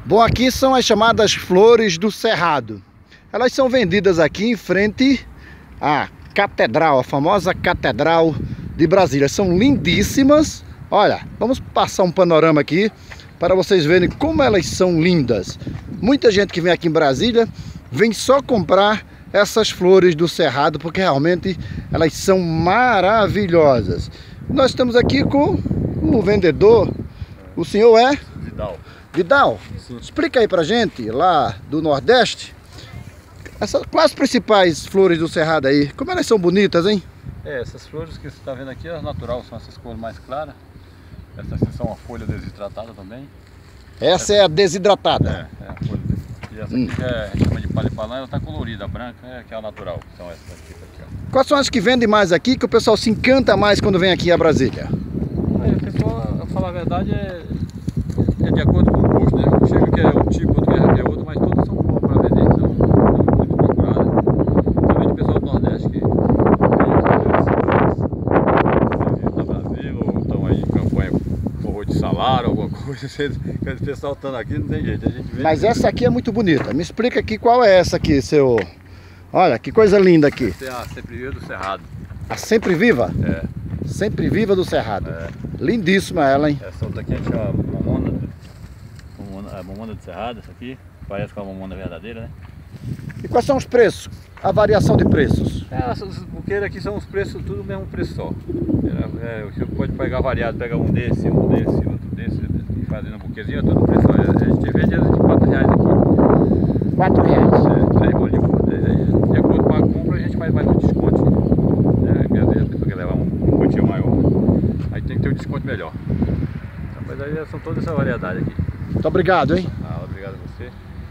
Bom, aqui são as chamadas flores do cerrado. Elas são vendidas aqui em frente à catedral, a famosa Catedral de Brasília. São lindíssimas. Olha, vamos passar um panorama aqui para vocês verem como elas são lindas. Muita gente que vem aqui em Brasília vem só comprar essas flores do cerrado, porque realmente elas são maravilhosas. Nós estamos aqui com o vendedor. O senhor é? Vidal. Vidal, Sim. Explica aí pra gente, lá do Nordeste, quais as principais flores do cerrado aí? Como elas são bonitas, hein? Essas flores que você está vendo aqui, as natural, são essas cores mais claras. Essas são a folha desidratada também. Essa é a desidratada. É a folha. E essa aqui a gente chama de palipalã, ela está colorida, a branca que é a natural. São essas aqui, ó. Quais são as que vendem mais aqui, que o pessoal se encanta mais quando vem aqui a Brasília? O pessoal, pra falar a verdade, é de acordo com o gosto, né? Chega que é um tipo, outro que é outro, mas todas são boas para vender, são muito procuradas. Principalmente o pessoal do Nordeste que da Brasil, ou estão aí em campanha forró de salário, alguma coisa, esse pessoal estando aqui não tem jeito, a gente vê. Mas essa aqui é muito bonita. Me explica aqui qual é essa aqui, seu... Olha, que coisa linda aqui. Essa é a Sempre Viva do Cerrado. A Sempre Viva? É. Sempre Viva do Cerrado. É. Lindíssima ela, hein? Essa outra aqui a gente chama mamona do Cerrado, essa aqui. Parece com a mamona verdadeira, né? E quais são os preços? A variação de preços? Essas buqueiras aqui são os preços, tudo o mesmo preço só. Você pode pegar variado, pega um desse, outro desse, e fazendo um buquezinho, é tudo preço só. A gente vende elas de R$4 aqui. R$4? 3 bolinhas por 10 aí. De acordo com a compra a gente vai no desconto. Porque às vezes a pessoa quer levar um quantia maior. Aí tem que ter um desconto melhor. Então, mas aí são toda essa variedade aqui. Muito obrigado, hein?